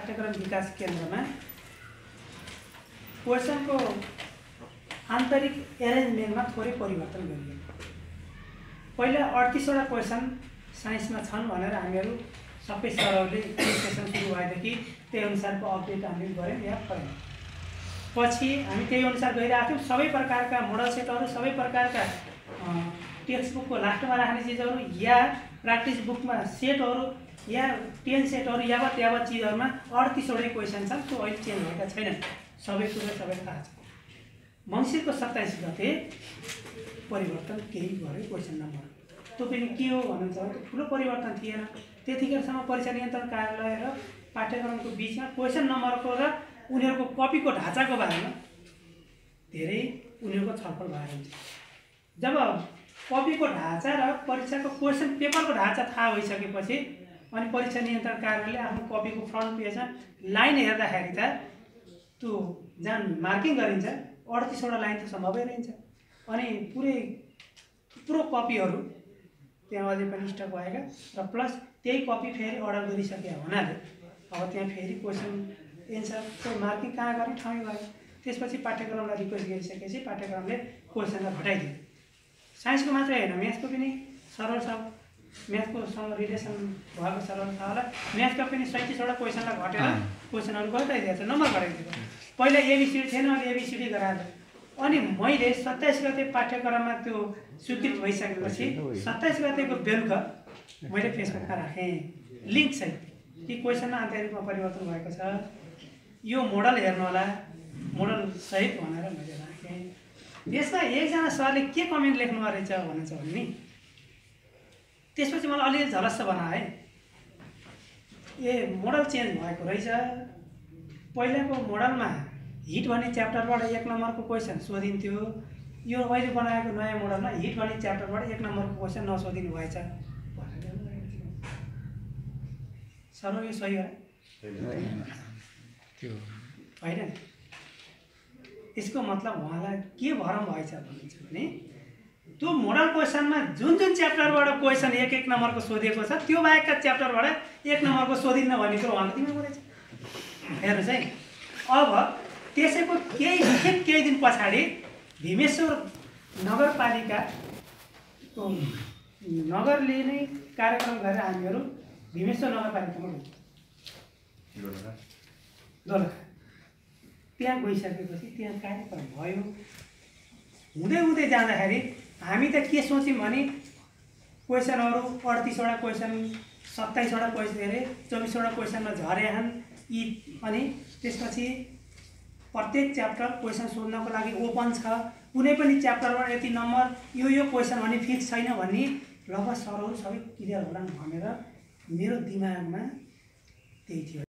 पाठ्यक्रम विकास केन्द्रमा क्वेसनको आन्तरिक एरेन्जमेन्टमा थोरै परिवर्तन गरियो। पहिला 38 वटा क्वेसन साइन्समा छन् भनेर हामीहरू सबै सरहरूले सेसन सुरु भएदेखि त्यही अनुसारको अपडेट हामीले गऱ्यौँ या गरेन। पछि हामी त्यही अनुसार गइरहेको थियौँ। सबै प्रकारका मोडल सेटहरू, सबै प्रकारका टेक्स्ट बुकको लास्टमा राख्ने चिजहरू या प्र्याक्टिस बुकमा सेटहरू या 10 सेटहरू यावत चिजहरूमा 38 वटै क्वेसन छन्। त्यो अहिले चेन्ज भएका छैनन्। सबै कुरा सबै थाहा छ। मङ्सिरको 27 गते परिवर्तन केही गर्यो क्वेसन नम्बर। त्यो पनि के हो भन्नुहुन्छ भने ठुलो परिवर्तन थिएन। त्यतिखेरसम्म परीक्षा नियन्त्रण कार्यालय र पाठ्यक्रमको बिचमा क्वेसन नम्बरको र उनीहरूको कपीको ढाँचाको बारेमा धेरै उनीहरूको छलफल भएर हुन्छ। जब कपीको ढाँचा र परीक्षाको क्वेसन पेपरको ढाँचा थाहा भइसकेपछि अनि परीक्षा नियन्त्रण कार्यालयले आफ्नो कपीको फ्रन्ट पेजमा लाइन हेर्दाखेरि त त्यो जहाँ मार्किङ गरिन्छ 38 वटा लाइन त सम्भवै रहन्छ। अनि पुरो कपीहरू त्यहाँ अझै पनि स्टक भएका र प्लस त्यही कपी फेरि अर्डर गरिसके हुनाले अब त्यहाँ फेरि क्वेसन एन्सरको मार्किङ कहाँ गर्ने ठाउँै भयो। त्यसपछि पाठ्यक्रमलाई रिक्वेस्ट गरिसकेपछि पाठ्यक्रमले क्वेसनलाई घटाइदियो। साइन्सको मात्रै होइन, म्याथको पनि सरल छ। म्याथकोसँग रिलेसन भएको सरल छ होला। म्याथका पनि 37 वटा क्वेसनलाई घटेर क्वेसनहरू घटाइदिएको छ, नम्बर घटाइदिएको। पहिला एबिसिडी थिएन, अहिले एबिसिडी गराएर अनि मैले 27 गते पाठ्यक्रममा त्यो स्वीकृत भइसकेपछि 27 गतेको बेलुका मैले फेसबुकमा राखेँ लिङ्क छ कि क्वेसनमा आन्तरिकमा परिवर्तन भएको छ, यो मोडल हेर्नु होला, मोडल सहित भनेर मैले राखेँ। यसमा एकजना सरले के कमेन्ट लेख्नु रहेछ भन्नुहुन्छ भने नि त्यसपछि मलाई अलिअलि झलस्स बनाए। ए मोडल चेन्ज भएको रहेछ। पहिलाको मोडलमा हिट भन्ने च्याप्टरबाट 1 नम्बरको क्वेसन सोधिन्थ्यो। यो अहिले बनाएको नयाँ मोडलमा हिट भन्ने च्याप्टरबाट 1 नम्बरको क्वेसन नसोधिनु भएछ सर। यो सही हो होइन? यसको मतलब उहाँलाई के भरम भएछ भन्नुहुन्छ भने त्यो मोडल क्वेसनमा जुन च्याप्टरबाट क्वेसन 1 नम्बरको सोधिएको छ त्यो बाहेकका च्याप्टरबाट 1 नम्बरको सोधिन्न भन्ने कुरो उहाँको दिमागमा रहेछ। हेर्नुहोस् है। अब त्यसैको केही दिन पछाडि भीमेश्वर नगरपालिकाको नगरले नै कार्यक्रम गरेर हामीहरू भीमेश्वर नगरपालिकामा गयौँ दोलखा। त्यहाँ गइसकेपछि त्यहाँ कार्यक्रम भयो। हुँदै जाँदाखेरि हामी त के सोच्यौँ भने क्वेसनहरू 38 वटा क्वेसन 27 वटा क्वेसन अरे 24 वटा क्वेसनमा झरेछन् यी। अनि त्यसपछि प्रत्येक च्याप्टर क्वेसन सोध्नको लागि ओपन छ। कुनै पनि च्याप्टरबाट यति नम्बर यो क्वेसन भने फिक्स छैन भन्ने लगभग सरहरू सबै क्लियर होलान् भनेर मेरो दिमागमा त्यही थियो।